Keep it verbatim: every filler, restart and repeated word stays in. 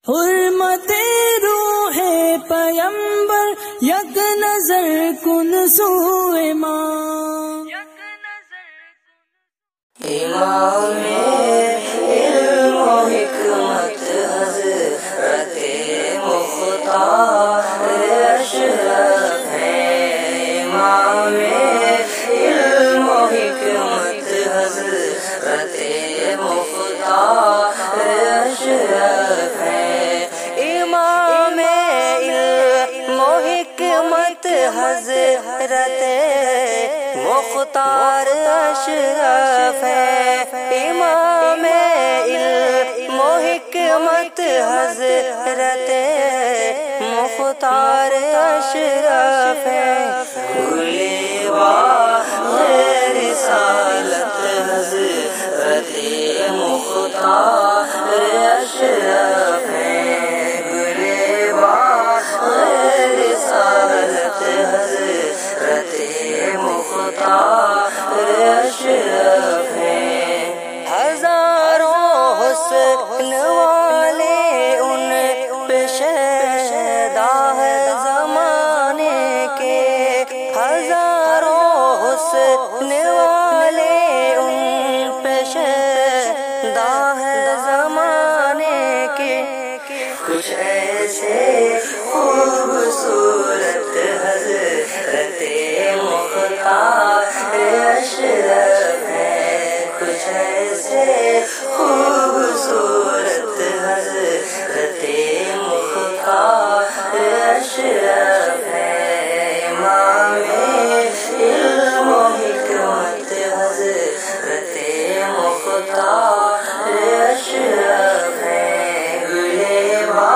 حرمت روح پیمبر یک نظر کن سوئے ماں، امام علم و حکمت حضرت مختار اشرف ہیں، امام علم و حکمت حضرت مختار اشرف ہیں، امام علم و حکمت حضرت مختار اشرف ہے، امام علم و حکمت حضرت مختار اشرف ہے، کھلے باغ رسالت حضرت مختار اشرف ہے، کھلے باغ رسالت حضرت مختار اشرف ہیں، ہزاروں حسن والے ان پہ شیدا ہے زمانے کے، ہزاروں حسن والے ان پہ شیدا ہے زمانے کے، کچھ ایسے خوبصورت حضرت مختار اشرف ہے، کچھ ایسے خوبصورت حضرت مختار اشرف ہے، امام علم و حکمت حضرت مختار اشرف ہے، گلے